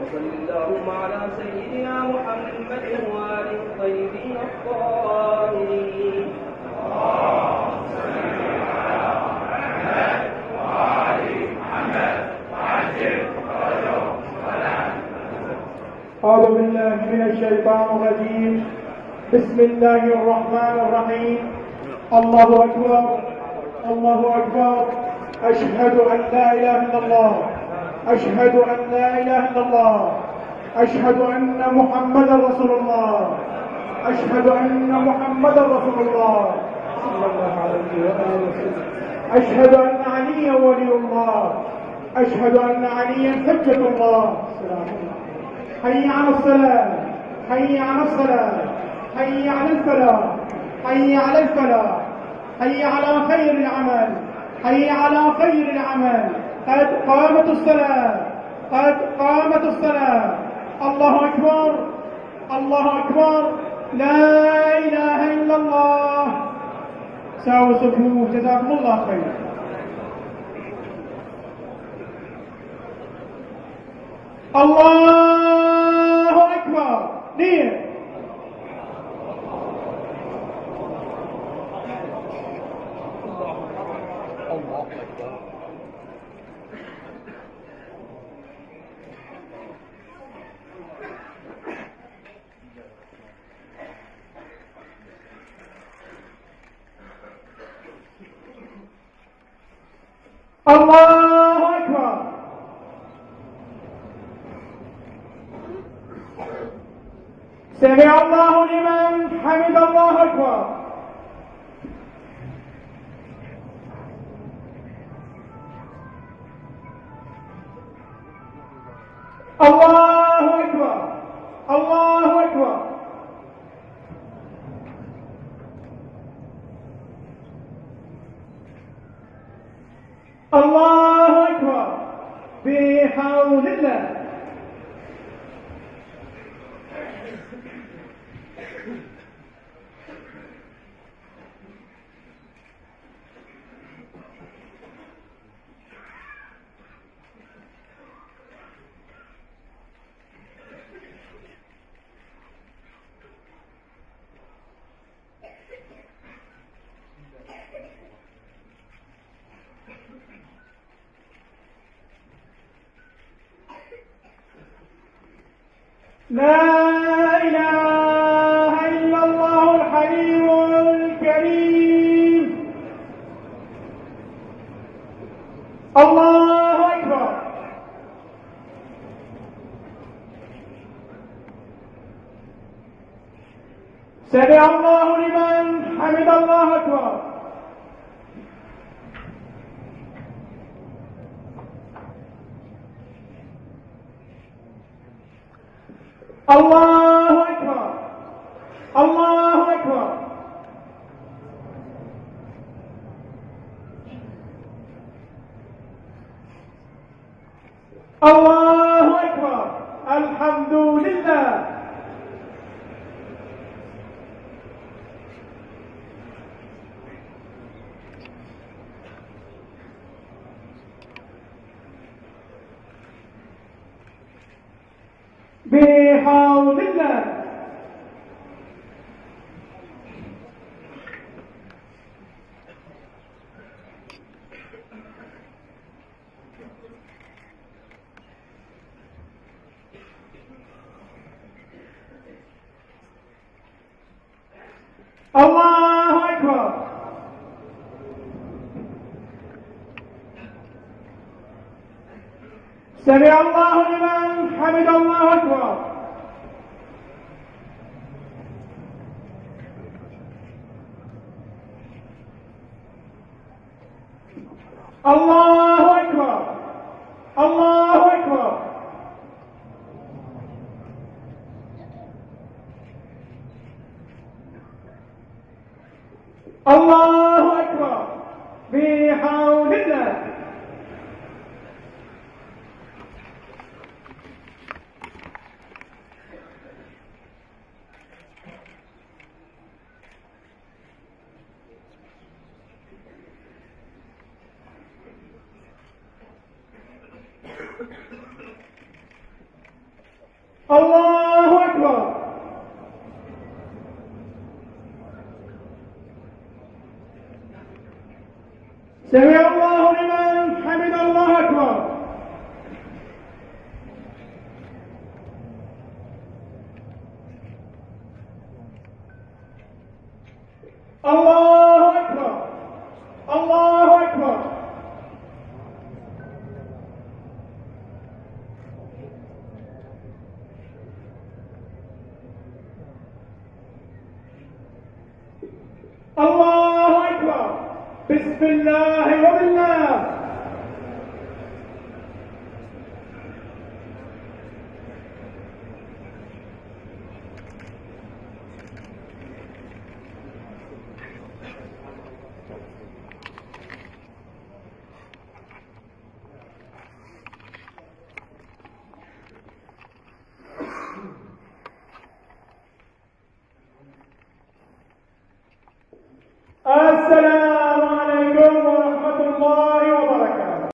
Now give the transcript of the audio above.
وصل اللهم على سيدنا محمد وآله الطيبين الطاهرين. اللهم صل على محمد وآل محمد وعجل فرجهم ولا. أعوذ بالله من الشيطان الرجيم. بسم الله الرحمن الرحيم. الله أكبر الله أكبر. أشهد أن لا إله إلا الله، أشهد أن لا إله إلا الله، أشهد أن محمدا رسول الله، أشهد أن محمدا رسول الله صلى الله عليه وسلم. أشهد أن عليا ولي الله، أشهد أن عليا حجة الله. حي على الصلاة، حي على الصلاة، حي على الفلاح، حي على الفلاح، حي على خير العمل، حي على خير العمل. قد قامت الصلاة، قد قامت الصلاة. الله أكبر الله أكبر. لا إله إلا الله. ساووا صفوف جزاكم الله خير. الله أكبر. نير الله أكبر. سمع الله لمن حمد. الله أكبر. الله أكبر الله أكبر. الله أكبر. بحول الله. لا إله إلا الله الحليم الكريم. الله أكبر. سمع الله لمن حمد. الله أكبر. الله أكبر الله أكبر. الله أكبر. الحمد لله. بحول الله. الله أكبر. سمع الله لمن حمد. الله أكبر. الله أكبر الله أكبر. الله أكبر. بحول الله. الله أكبر. سمع الله لمن حمد. الله أكبر. الله أكبر. الله أكبر. الله أكبر. بسم الله وبالله. السلام